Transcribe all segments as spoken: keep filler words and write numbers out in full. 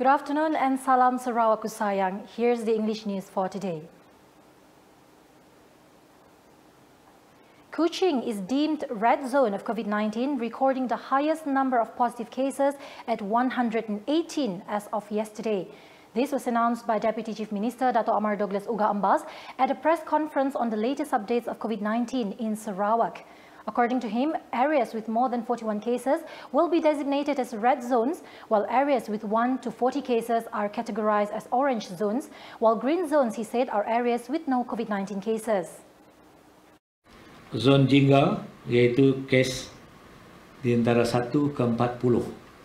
Good afternoon and salam Sarawak Kusayang. Here's the English news for today. Kuching is deemed red zone of COVID nineteen, recording the highest number of positive cases at one hundred eighteen as of yesterday. This was announced by Deputy Chief Minister Dato' Amar Douglas Uga Ambas at a press conference on the latest updates of COVID nineteen in Sarawak. According to him, areas with more than forty-one cases will be designated as red zones, while areas with one to forty cases are categorized as orange zones, while green zones, he said, are areas with no COVID nineteen cases. Zon Jingga, iaitu kes di antara satu ke empat puluh.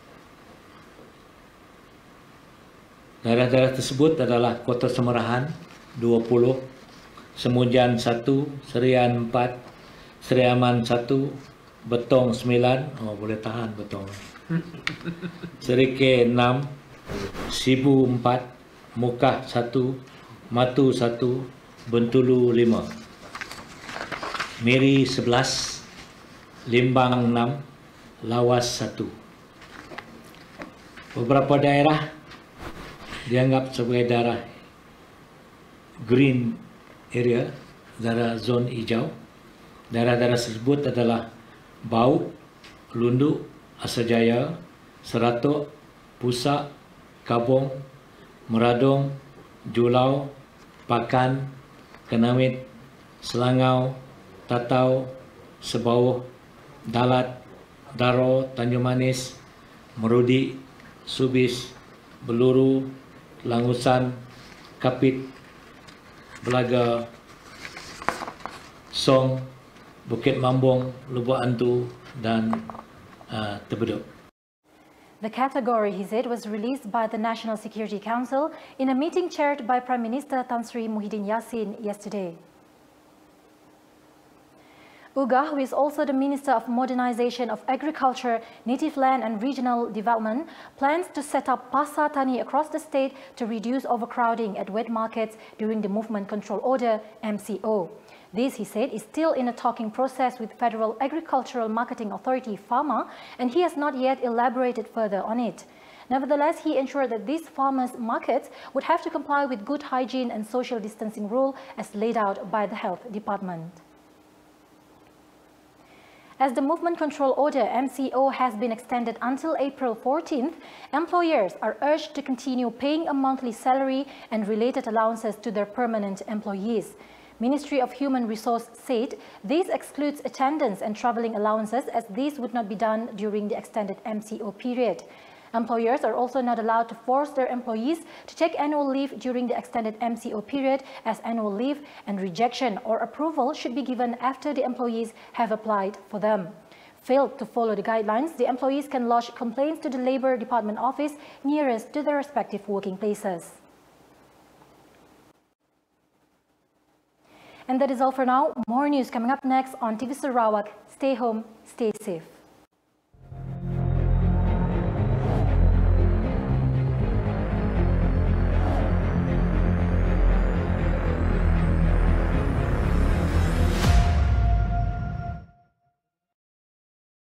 Daerah-daerah tersebut adalah Kota Semerahan dua puluh, Semujan satu, Serian empat, Seri Aman satu, Betong sembilan, oh boleh tahan Betong. Serike enam, Sibu empat, Mukah satu, Matu satu, Bentulu lima. Miri sebelas, Limbang enam, Lawas satu. Beberapa daerah dianggap sebagai daerah green area, daerah zon hijau. Daerah-daerah tersebut adalah Bau, Lundu, Asajaya, Seratok, Pusak, Kabong, Meradong, Julau, Pakan, Kenamit, Selangau, Tatau, Sebauh, Dalat, Daro, Tanjung Manis, Merudi, Subis, Beluru, Langusan, Kapit, Belaga, Song, Bukit Mambong, Lubuk Antu, dan uh, Tebeduk. The category, he said, was released by the National Security Council in a meeting chaired by Prime Minister Tan Sri Muhyiddin Yassin yesterday. Uga, who is also the Minister of Modernization of Agriculture, Native Land and Regional Development, plans to set up Pasar Tani across the state to reduce overcrowding at wet markets during the Movement Control Order, M C O. This, he said, is still in a talking process with Federal Agricultural Marketing Authority, FAMA, and he has not yet elaborated further on it. Nevertheless, he ensured that these farmers' markets would have to comply with good hygiene and social distancing rule as laid out by the Health Department. As the Movement Control Order, M C O, has been extended until April fourteenth, employers are urged to continue paying a monthly salary and related allowances to their permanent employees. Ministry of Human Resource said this excludes attendance and travelling allowances, as these would not be done during the extended M C O period. Employers are also not allowed to force their employees to take annual leave during the extended M C O period, as annual leave and rejection or approval should be given after the employees have applied for them. Failed to follow the guidelines, the employees can lodge complaints to the Labour Department office nearest to their respective working places. And that is all for now. More news coming up next on T V Sarawak. Stay home, stay safe.